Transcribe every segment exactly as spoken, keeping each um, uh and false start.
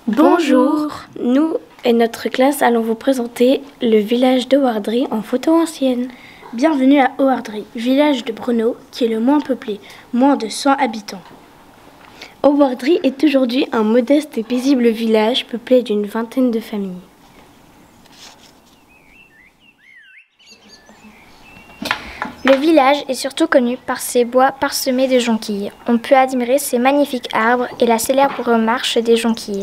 Bonjour. Nous et notre classe allons vous présenter le village de Wardry en photo ancienne. Bienvenue à Wardry, village de Brno qui est le moins peuplé, moins de cent habitants. Wardry est aujourd'hui un modeste et paisible village peuplé d'une vingtaine de familles. Le village est surtout connu par ses bois parsemés de jonquilles. On peut admirer ses magnifiques arbres et la célèbre marche des jonquilles.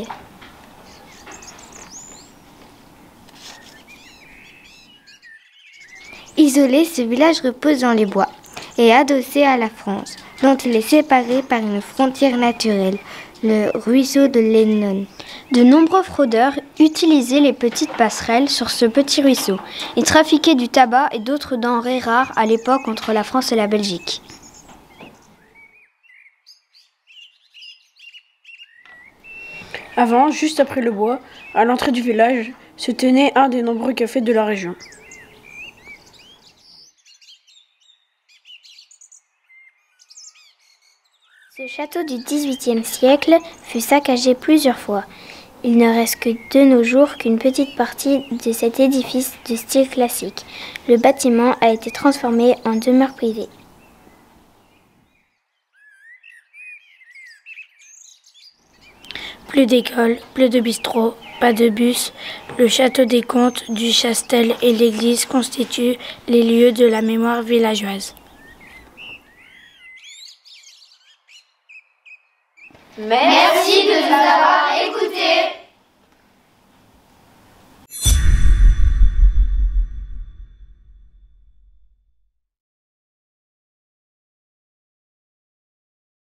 Isolé, ce village repose dans les bois et adossé à la France, dont il est séparé par une frontière naturelle, le ruisseau de l'Ennon. De nombreux fraudeurs utilisaient les petites passerelles sur ce petit ruisseau et trafiquaient du tabac et d'autres denrées rares à l'époque entre la France et la Belgique. Avant, juste après le bois, à l'entrée du village, se tenait un des nombreux cafés de la région. Ce château du dix-huitième siècle fut saccagé plusieurs fois. Il ne reste que de nos jours qu'une petite partie de cet édifice de style classique. Le bâtiment a été transformé en demeure privée. Plus d'école, plus de bistrot, pas de bus. Le château des comtes du Chastel et l'église constituent les lieux de la mémoire villageoise. Merci de nous avoir écoutés.